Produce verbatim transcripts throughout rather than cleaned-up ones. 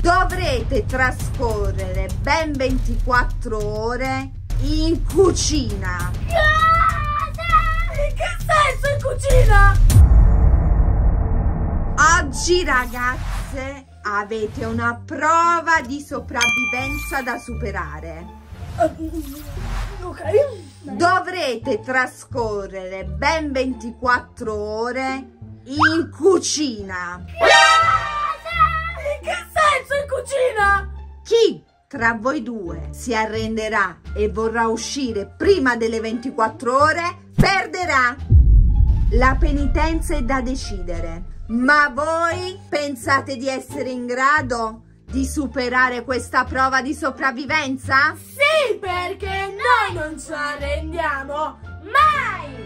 Dovrete trascorrere ben ventiquattro ore in cucina. In che senso in cucina? Oggi ragazze avete una prova di sopravvivenza da superare. Ok. Dovrete trascorrere ben ventiquattro ore in cucina. In che senso in cucina? Chi tra voi due si arrenderà e vorrà uscire prima delle ventiquattro ore perderà. La penitenza è da decidere. Ma voi pensate di essere in grado di superare questa prova di sopravvivenza? Sì, perché noi non ci arrendiamo mai!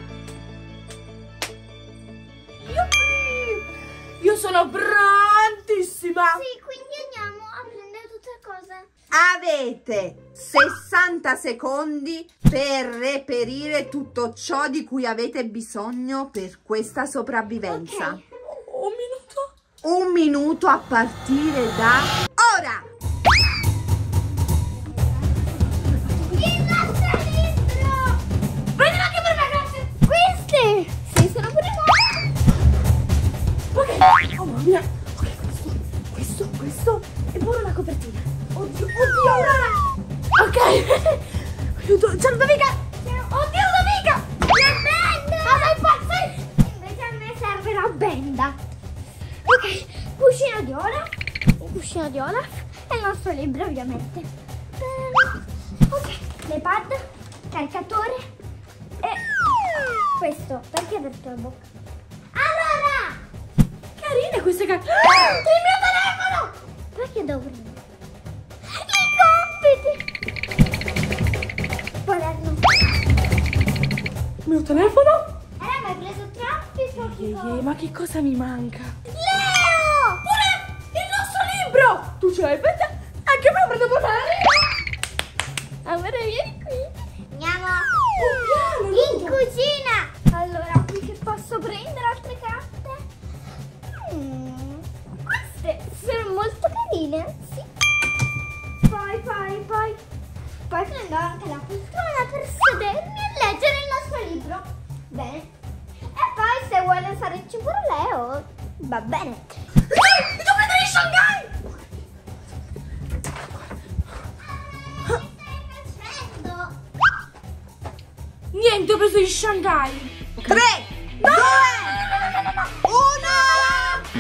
Yuppie! Io sono prontissima! Sì, quindi andiamo a prendere tutte le cose. Avete sessanta secondi per reperire tutto ciò di cui avete bisogno per questa sopravvivenza. Ok. Un minuto? Un minuto a partire da ora! Il nostro libro! Prendilo anche per me, grazie! Queste! Sì, sono pure nuove! Ok, oh mamma mia! Ok, questo, questo, questo e pure una copertina. Oddio, oddio, Aurora! Ok! Aiuto, c'è una amica! Oddio, un'amica! La benda! Ma sei pazzi! Invece a me serve la benda. Ok, cuscino di Olaf, il cuscino di Olaf e il nostro libro ovviamente. Ehm, ok, le pad, caricatore e questo, perché del tuo bocca? Allora! Carine queste carte! Ah, il mio telefono! Perché devo prendere? I compiti! Quaderno. Il mio telefono? Eh, ma hai preso troppi pochi Ehi, ehi, compiti. ma che cosa mi manca? Leo! Pure il nostro libro! Tu ce l'hai fatta? Anche me lo prendo per me! Amore, vieni qui. Andiamo piano, in Luca. cucina. Allora, qui che posso prendere altre carte? Mm, queste sono molto carine, sì. Poi, poi, poi. Poi prendo anche la poltrona per sedermi e leggere il nostro libro. Bene. E poi se vuole starci pure Leo, va bene. Dai, devo prendere il Shanghai! Niente, ho preso il Shanghai. tre, due, uno!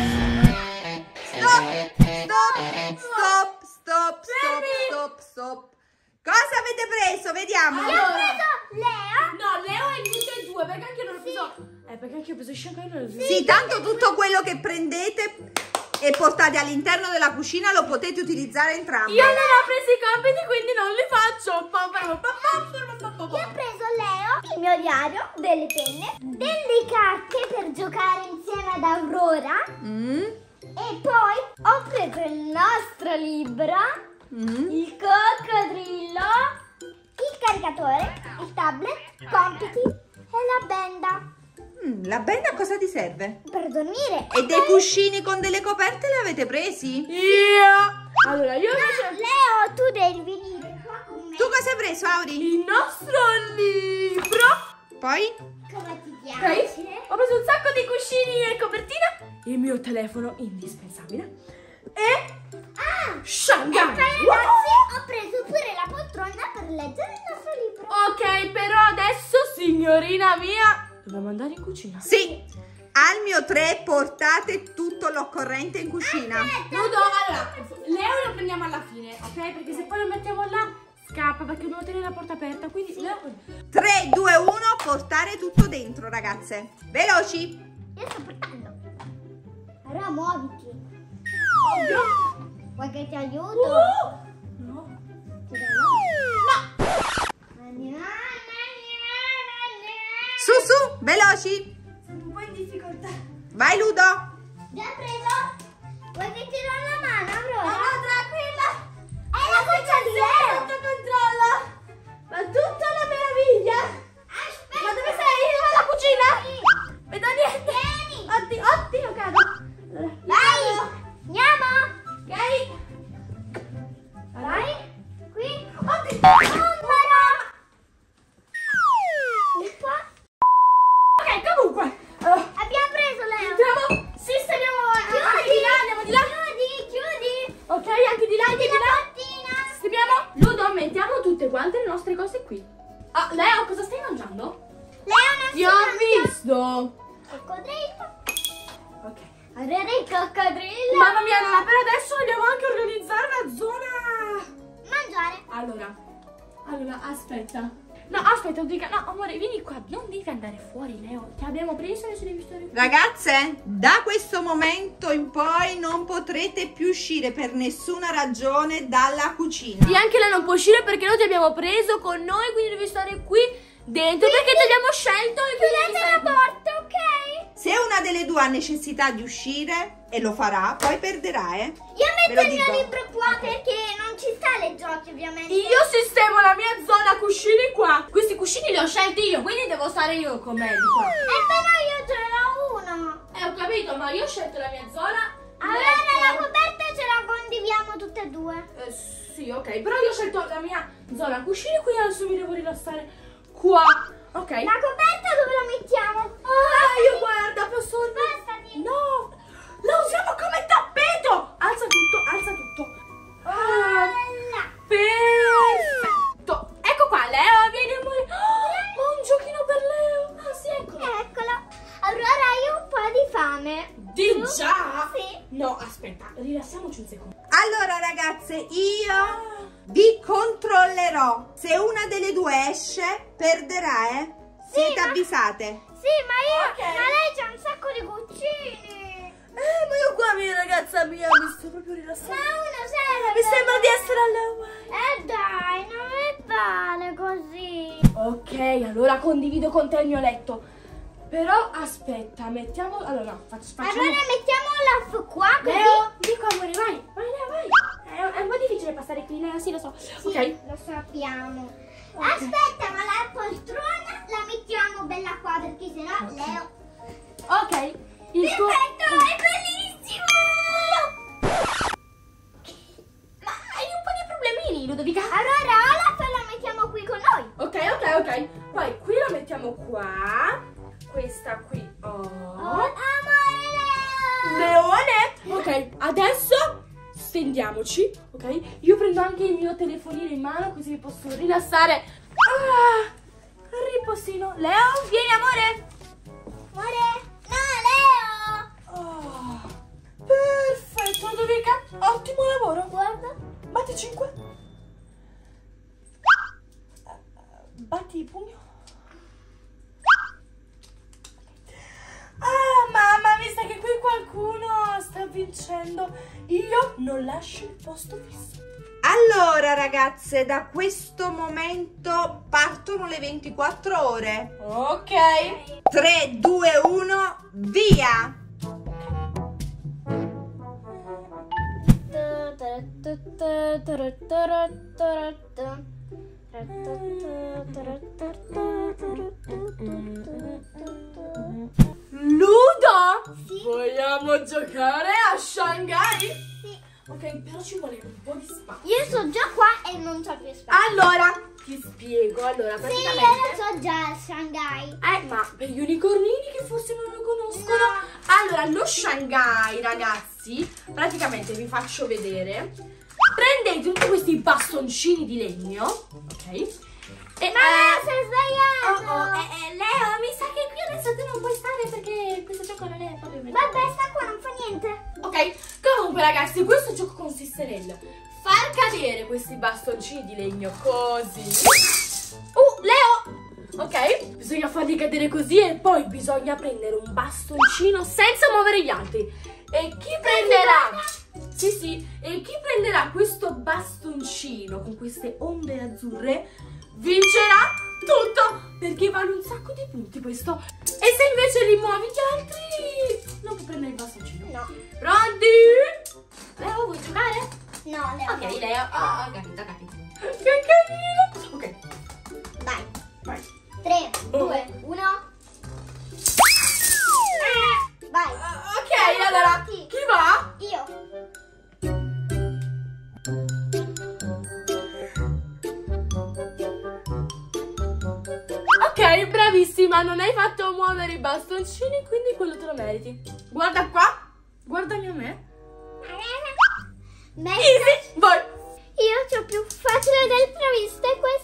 Stop, stop, stop, stop, stop, stop, stop. Cosa avete preso? Vediamo. Io ho preso Leo. No, Leo è tutte e due, perché anche io non ho preso... Eh, perché anche io ho preso il Shanghai e non l'ho preso. Sì, tanto tutto quello che prendete e portate all'interno della cucina lo potete utilizzare entrambi. Io non ho preso i compiti, quindi non li faccio. Io ho preso Leo, il mio diario, delle penne, delle carte per giocare insieme ad Aurora Mm, e poi ho preso il nostro libro, mm. il coccodrillo, il caricatore, il tablet, compiti e la benda Mm, la benda a cosa ti serve? per dormire. E dei cuscini con delle coperte li avete presi? Io... Allora, io invece... Leo, tu devi venire qua con me. Tu cosa hai preso, Auri? Il nostro libro... Poi? Come ti Ok, piace? ho preso un sacco di cuscini e copertina, il mio telefono indispensabile e Ah! Shanghai. E poi ragazzi ho preso pure la poltrona per leggere il nostro libro. Ok, però adesso, signorina mia, dobbiamo andare in cucina. Sì. Al mio tre portate tutto l'occorrente in cucina. Nudo, allora, Leo lo prendiamo alla fine, ok? Perché se poi lo mettiamo là, scappa, perché dobbiamo tenere la porta aperta, quindi... Leo... tre, due, uno, portare tutto dentro, ragazze. Veloci. Io sto portando. Allora muoviti. Oddio. Vuoi che ti aiuto? Uh! No. Ti do la- Su, su, veloci. Sono un po' in difficoltà. Vai, Ludo. Già preso? Vuoi che ti do la mano, Aurora? No, no, tranquilla. È la cuccia di Leo. Sotto controllo. Ma tutta una meraviglia. Aspetta. Ma dove sei? Io alla cucina. Vieni. Vedo niente. Vieni. Oddio, oddio, cado. Allora, Vai. Andiamo. ok. tutte quante le nostre cose qui. Ah, Leo, cosa stai mangiando? Leo non Ti ho visto. Coccodrillo. Ok. Avere il coccodrillo. Mamma mia, allora per adesso dobbiamo anche organizzare la zona. Mangiare. Allora, allora, aspetta. No, aspetta, dica, no, amore, vieni qua. Non devi andare fuori, Leo. Ti abbiamo preso e adesso devi stare qui. Ragazze, da questo momento in poi non potrete più uscire per nessuna ragione dalla cucina. E anche lei non può uscire perché noi ti abbiamo preso con noi, quindi devi stare qui dentro perché ti abbiamo scelto e quindi devi stare la qui. porta, ok? Se una delle due ha necessità di uscire e lo farà, poi perderà, eh? Io Ve metto lo il mio dico. libro qua perché non ci sta le giochi, ovviamente. Io sistemo la mia zona cuscini qua. Questi cuscini li ho scelti io, quindi devo stare io con me di qua. E però io ce l'ho uno. Eh, ho capito, ma io ho scelto la mia zona. Allora la coperta ce la condividiamo tutte e due. Eh, sì, ok, però io ho scelto la mia zona cuscini, quindi adesso mi devo rilassare qua. Ok. La coperta dove la mettiamo? Ah, io guarda, posso... Spostati. No, la usiamo come tappeto. Alza tutto, alza tutto. Ah, Bella. perfetto. Ecco qua, Leo, vieni amore. Oh, un giochino per Leo. Ah, sì, eccolo. Eccolo. Allora io ho un po' di fame. Di Tu? già? Sì. No, aspetta, rilassiamoci un secondo. Allora ragazze, io vi controllerò. Se una delle due esce, perderà, eh? Siete ma- avvisate. Sì, ma io... Ok. Ma lei c'ha un sacco di cucini. Eh, ma io qua, mia ragazza mia, mi sto proprio Ma rilassando. uno serve. Mi sembra di essere all'Hawaii. Eh dai, non mi vale così. Ok, allora condivido con te il mio letto. Però aspetta, mettiamo... Allora, no, faccio, facciamo... Allora mettiamo la qua così. Leo, di qua amore, vai. Vai, Leo, vai. È, è un po' difficile passare qui, Leo, sì, lo so. Sì, Ok. lo sappiamo. Ok. Aspetta, ma la poltrona la mettiamo bella qua perché sennò Leo... Ok. Il tuo... Perfetto, è bellissimo! Ma hai un po' di problemini, Ludovica. Allora Olaf la mettiamo qui con noi. Ok, ok, ok. Poi qui la mettiamo qua. Questa qui. Oh. Oh, amore Leo! Leone. Ok, adesso stendiamoci, ok? Io prendo anche il mio telefonino in mano così mi posso rilassare. Ah, riposino. Leo, vieni amore. Amore? No, Leo! Oh, perfetto, Ludovica. Ottimo lavoro. Guarda. Batti cinque. Batti il pugno. Ah, mamma, mi sa che qui qualcuno sta vincendo. Io non lascio il posto fisso. Allora ragazze, da questo momento partono le ventiquattro ore. Ok. tre, due, uno, via! Ludo? Sì. Vogliamo giocare a Shanghai? Sì. Ok, però ci vuole un po' di spazio. Io sono già qua e non c'ho più spazio. Allora, ti spiego. Allora, Sì, praticamente... io lo so già a Shanghai. Eh, ma per gli unicornini che forse non lo conoscono. Allora, lo Shanghai, ragazzi, praticamente vi faccio vedere. Prendete tutti questi bastoncini di legno, ok? E, Ma eh, sei sbagliato. oh, oh, eh, eh, Leo, mi sa che qui adesso tu non puoi stare perché questo gioco non è proprio bello. Vabbè, sta qua, non fa niente. Ok, comunque ragazzi, questo gioco consiste nel far cadere questi bastoncini di legno così. Uh, Leo! Ok, bisogna farli cadere così e poi bisogna prendere un bastoncino senza muovere gli altri. E chi prenderà... Sì, sì, e chi prenderà questo bastoncino con queste onde azzurre vincerà tutto, perché vale un sacco di punti questo. E se invece li muovi gli altri non puoi prendere il bastoncino. No. Pronti? Leo, vuoi giocare? No, Leo. Ok, Leo. Ah, ho capito, ho capito. Che carino. Ok, Vai. vai. tre, due, uno. Vai. Ah, ok, allora, Sì. chi va? Io. Ok, bravissima, non hai fatto muovere i bastoncini, quindi quello te lo meriti. Guarda qua, guardami a me. Meglio. Easy, vai. Io c'ho più facile del previsto e questo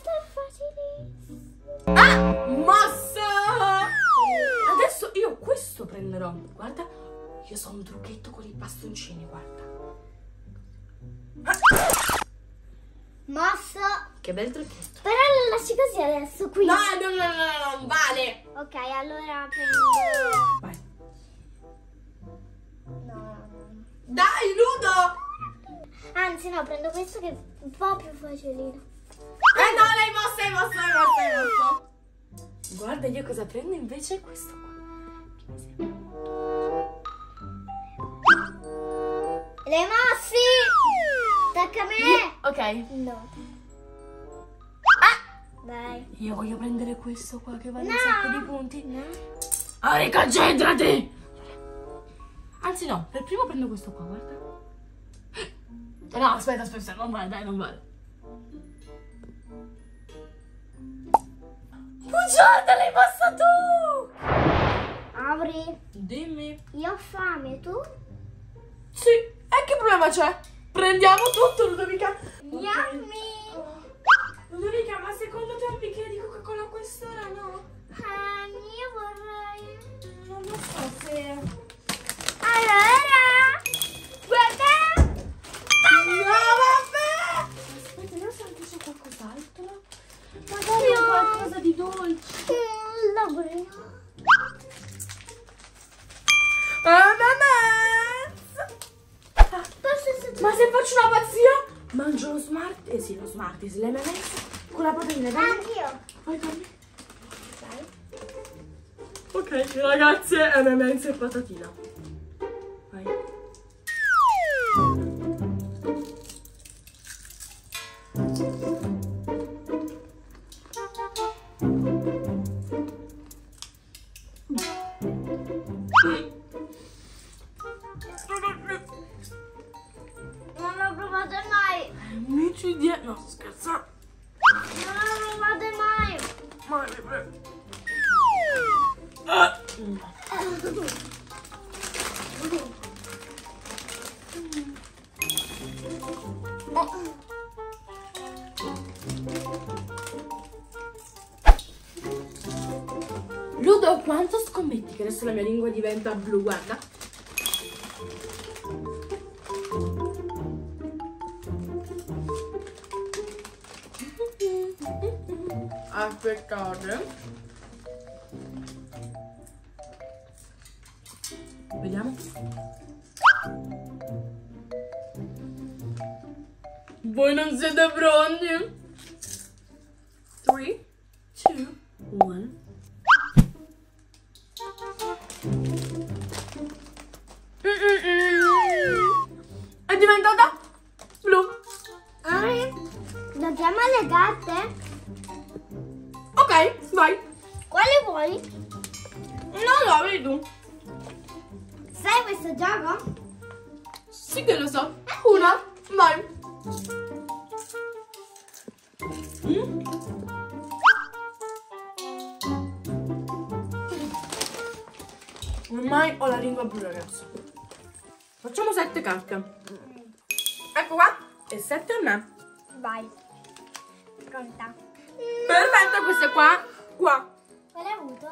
Io so un trucchetto con i bastoncini, guarda. Mosso. Che bel trucchetto. Però lo lasci così adesso qui. No, no, no, no, no, non vale. Ok, allora prendo... Vai. No, no, no. Dai, Ludo. Anzi no, prendo questo che è un po' più facilino. Eh no, l'hai mossa, hai mossa, hai mossa, hai mossa. Guarda, io cosa prendo invece questo qua. Le mossi! Tocca a me! Ok. No. Ah! Vai. Io voglio prendere questo qua che vale No. un sacco di punti. No. Ah, riconcentrati! Anzi no, per primo prendo questo qua, guarda. No, aspetta, aspetta, non vale, dai, non vale. Bugiarda, l'hai mossa tu! Apri. Dimmi. Io ho fame, tu? Sì, e che problema c'è? Prendiamo tutto, Ludovica. Yummy! Ludovica, ma secondo te un bicchiere di Coca-Cola a quest'ora no? Ah, io vorrei... Non lo so se... Allora... Guarda! No, vabbè! Aspetta, vediamo se anche c'è qualcos'altro. Magari Io- qualcosa di dolce. Mm, la voglio. Ananas! Posso assaggiare? Ma se faccio una pazzia? Mangio lo smart... Eh sì, lo Smarties, le M and M's con la patatina, dai. Anch'io. Vai, dammi. Vai. Ok, ragazze, M and M's e patatina. Vai. Non lo provate mai. Amici di... No, sto scherzando. Non lo provate mai. Ma mi prego. Ah. Ludo, quanto scommetti che adesso la mia lingua diventa blu? Guarda. Aspettate. Vediamo. Voi non siete pronti? tre, due, uno. È diventata blu. Ari, giochiamo alle carte? Ok, vai. Quale vuoi? No, no, vedi tu. Sai questo gioco? Sì che lo so. Una, vai. Mm? Ormai ho la lingua blu, ragazzi. Facciamo sette carte. Ecco qua. E sette a me. Vai. Pronta. Perfetto, queste qua. Qua. Quale hai avuto?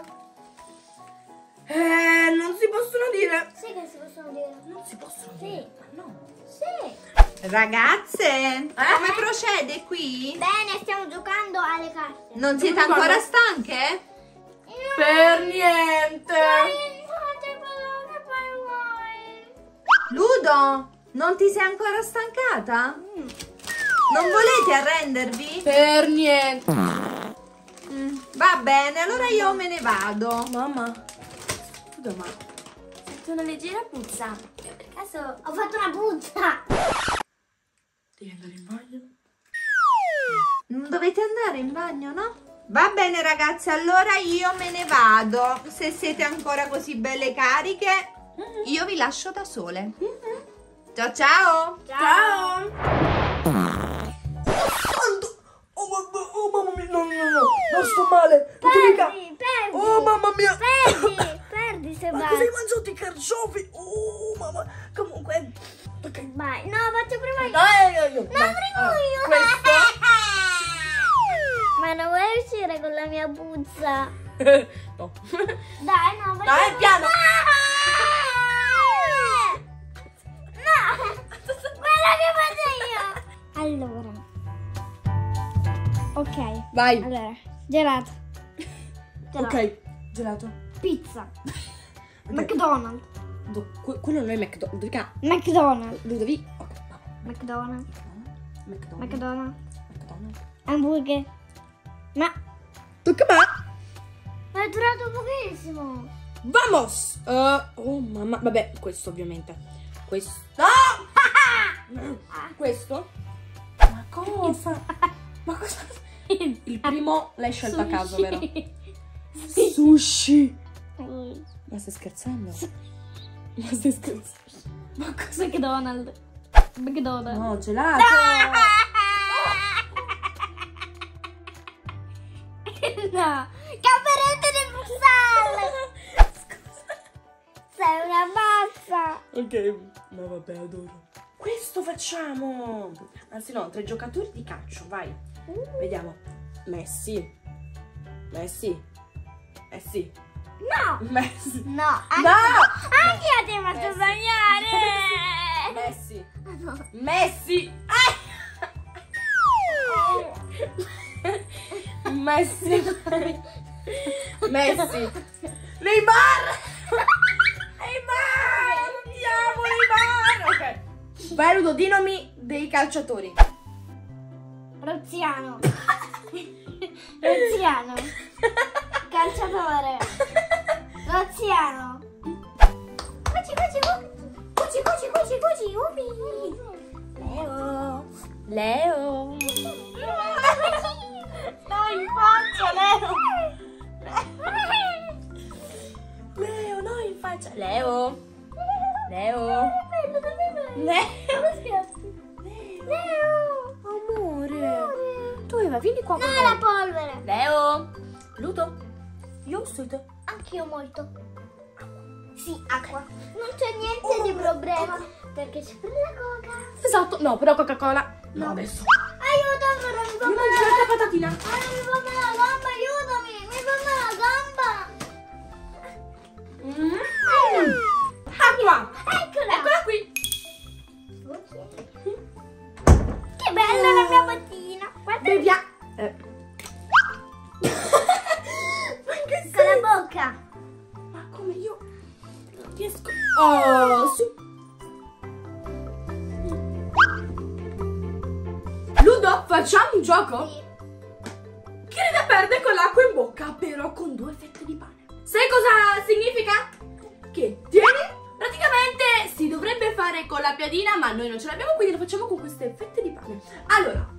Eh, non si possono dire. Sì che si possono dire. Non si possono Sì. dire. Ma no. Sì. Ragazze, come procede qui? Bene, stiamo giocando alle carte. Non siete Guarda. ancora stanche? Per niente. Fate quello che poi vuoi. Ludo, non ti sei ancora stancata? Non volete arrendervi? Per niente. Mm, va bene, allora io me ne vado. Mamma. Scusa, ma sento una leggera puzza. Per caso ho fatto una puzza. Devi andare in bagno? Non dovete andare in bagno, no? Va bene ragazze, allora io me ne vado. Se siete ancora così belle cariche, io vi lascio da sole. Ciao ciao! Ciao. Santo. Oh mamma, oh mamma mia, no, no, no, non sto male. Ludovica. Perdi, perdi. Oh mamma mia. Perdi, perdi se Ma vai. cosa hai mangiato i carciofi? Oh mamma. Comunque. Ok. Vai, no, faccio prima io. No, io, io. No, prima io. Questo. Ma non vuoi uscire con la mia puzza? No. Dai, no, vai. Dai, piano. Ah! Allora. Ok. Vai. Allora, gelato. Gelato. Ok, gelato. Pizza. Ok. McDonald's. Do- que- quello non è McDonald's. Dove ca- McDonald's. Dove devi? Ok, vabbè. McDonald's. McDonald's. McDonald's. McDonald's. Hamburger. Ma Tocca a me. è durato pochissimo. Vamos! Uh, oh mamma, vabbè, questo ovviamente. Questo. No! Questo? Ma cosa? Ma cosa? Il primo l'hai scelto a caso, vero? Sushi! Ma stai scherzando? Ma stai scherzando? Ma cosa? McDonald's. McDonald's. No, gelato! No, camerette di Bruxelles. Sei una pazza. Ok, ma vabbè, adoro. Questo facciamo! Anzi no, tre giocatori di calcio, vai. Vediamo. Messi. Messi. Messi. No. Messi. No, anche, No! anche io ti faccio Messi. sognare. Messi. Messi. Ah! Messi. Messi. Neymar. Neymar. Andiamo Neymar. Ok. Vai Ludo, di nomi dei calciatori. Roziano. Roziano. Calciatore. Roziano. Cuci, cuci, cuci, cuci, cuci, cuci, ubi. Leo. Leo. No, in faccia, Leo. Leo, no in faccia. Leo. Leo. Leo. Leo. Amore. Tu Eva, vieni qua con No, la noi. polvere. Leo. Ludo. Io sono. Anch'io molto. Sì, acqua. Non c'è niente di problema perché c'è per la coca. Esatto. No, però Coca-Cola. No, adesso. Aiuto, però mi fa Mi mangi male. la patatina. Ah, mi fa male la gamba, aiutami. Mi fa male la gamba. Mm. Acqua. Eccola. Eccola qui. Che bella la mia mattina. Guarda. Beviamo. Eh. Ma in che Con la senso? bocca. Ma come io non riesco. Oh, su. Ludo, facciamo un gioco? Sì. Chi ride perde con l'acqua in bocca, però con due fette di pane. Sai cosa significa? Che tieni? Praticamente si dovrebbe fare con la piadina, ma noi non ce l'abbiamo, quindi lo facciamo con queste fette di pane. Allora,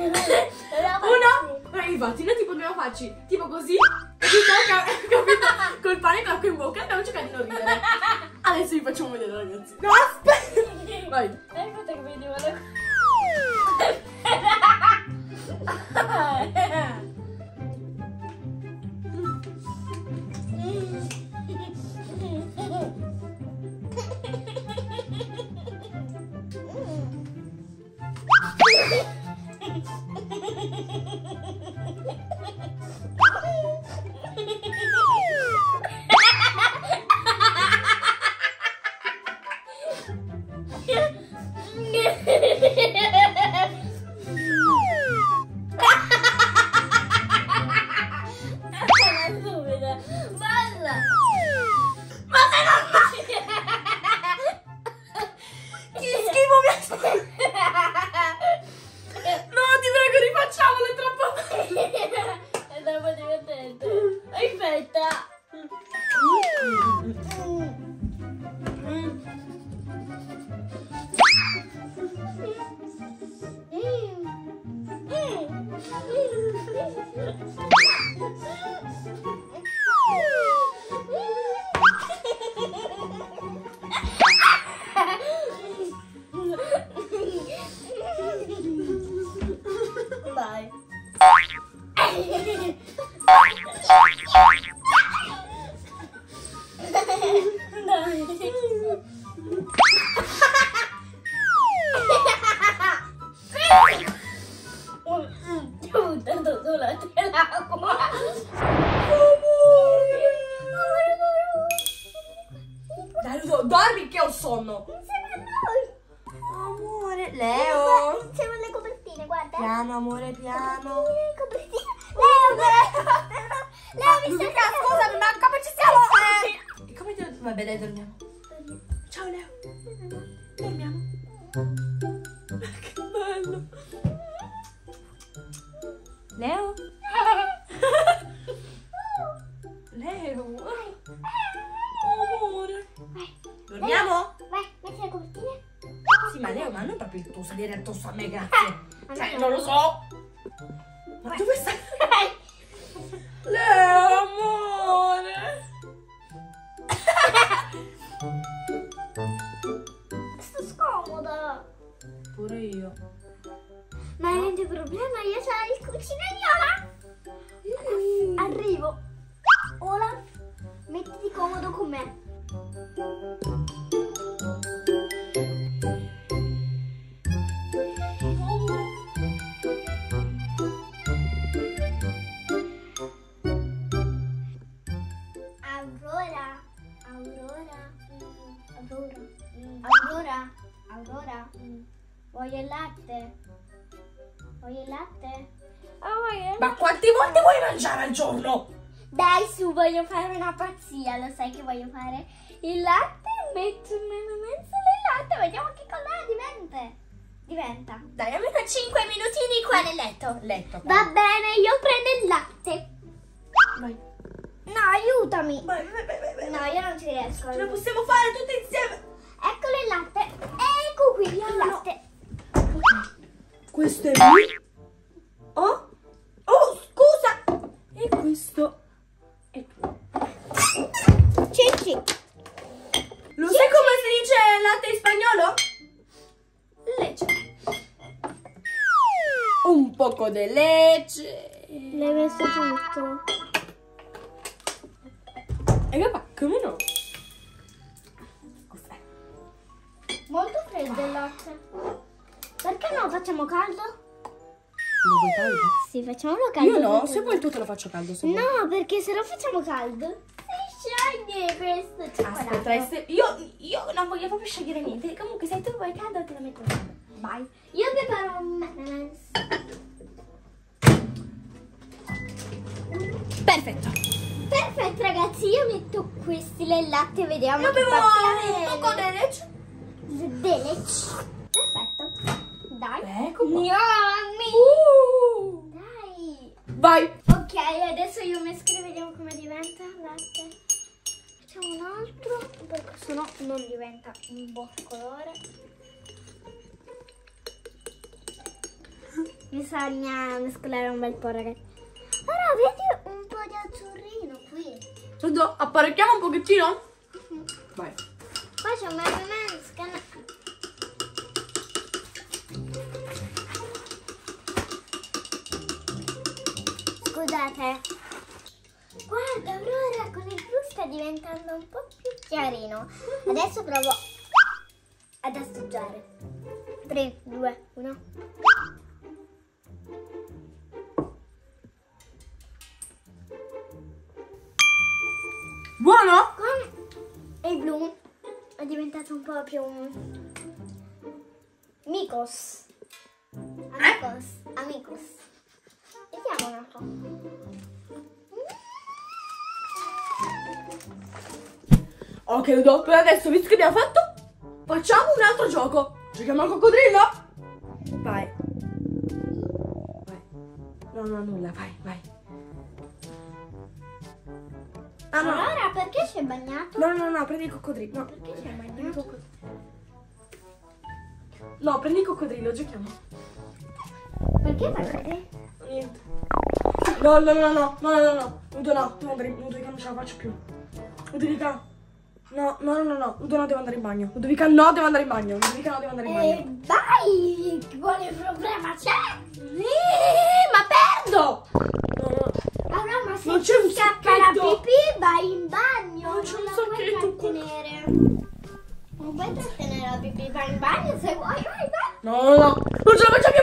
uno, eh, infatti noi tipo dobbiamo farci tipo così, capito? Capito? Col pane con l'acqua in bocca, abbiamo cercato di non ridere. Adesso vi facciamo vedere, ragazzi. No, aspetta! Vai. Aspetta che vediamo la Basta! Ma se non che schifo mi ha. No, ti prego, rifacciamolo, è troppo bello. È troppo divertente. Aspetta. Vai. Dai. Tutto, tutto, l'acqua. Piano, amore, piano. Leo, Leo, Leo, mi Luca, stai scusami, ma come ci siamo? Eh, come ti... Vabbè, dai, dormiamo. Ciao, Leo. Dormiamo. Che bello. Leo? Leo? Amore. Dormiamo? Vai, metti le copertine. Sì, ma Leo, ma non proprio il tuo salire addosso a me, grazie. Cioè, non lo so. Ma dove stai? Leo, amore. Sto scomoda. Pure io. Ma niente problema, io c'ho il cucino Viola. Arrivo. Ora, mettiti comodo con me. Aurora, Aurora, Aurora, Aurora, Aurora, voglio il latte, voglio il latte. Oh, voglio il Ma quante volte vuoi mangiare al giorno? Dai su, voglio fare una pazzia, lo sai che voglio fare? Il latte, metto nella mensola il latte, vediamo che cosa diventa. Diventa. Dai, almeno cinque minutini qua nel letto. Letto. Va bene, io prendo il latte. Vai. No, aiutami. Vai, vai, vai, vai, vai. No, io non ci riesco. Ce la possiamo fare tutte insieme. Eccolo il latte. Ecco qui il latte. Questo è lui. Oh. Oh, scusa. E questo è tu. Cicci. Lo sai come si dice latte in spagnolo? Leche. Un poco di leche. L'hai messo tutto. E papà, come no? Cos'è? Molto freddo il latte. Perché non facciamo caldo? Lo vuoi caldo? Sì, facciamolo caldo. Io no, se vuoi il tuo te lo faccio caldo. Se vuoi. No, perché se lo facciamo caldo si scioglie questo cioccolato. Aspetta, se- io, io non voglio proprio scegliere niente. Comunque, se tu vuoi caldo, te lo metto caldo. Vai. Io preparo un ananas. Perfetto. Perfetto ragazzi, io metto questi nel latte, vediamo Io che bevo parte un po' di leche. Delec. Perfetto. Dai. Ecco qua. Yummy. Uh. Dai. Vai. Ok, adesso io mescolo e vediamo come diventa il latte. Facciamo un altro, perché sennò non diventa un buon colore. Bisogna mescolare un bel po', ragazzi. Ora vedi un po' di azzurrino qui. Adesso apparecchiamo un pochettino? Vai. Poi c'è un mescolo. Scusate. Guarda Aurora, con il blu sta diventando un po' più chiarino. Adesso provo ad assaggiare. tre, due, uno. Buono? Con il blu è diventato un po' più Amicos. Amicos. Amicos. Vediamo un po'. Ok, Udo, per adesso, visto che abbiamo fatto, facciamo un altro gioco. Giochiamo al coccodrillo? Vai. Vai. No, no, nulla, vai, vai. Ah, no. Allora, perché sei bagnato? No, no, no, prendi il coccodrillo. No, Perché sei prendi il bagnato? coccodrillo. No, prendi il coccodrillo, giochiamo. Perché fai? Niente. No, no, no, no, no, no, no. Udo no, devo andare in bagno. Ludovica non ce la faccio più. Ludovica. No, no, no, no, no. Udo no, devo andare in bagno. Ludovica no, devo andare in bagno. Ludovica no, devo andare in bagno. Eh, vai! Quale problema c'è? Eh, ma perdo! No, no. Allora, ma se Non c'è un ti scappa la sacchetto. pipì, vai in bagno. Non c'è un la puoi sacchetto. trattenere. Non puoi trattenere la pipì, vai in bagno se vuoi, vai, vai. No, no, no. Non ce la faccio più.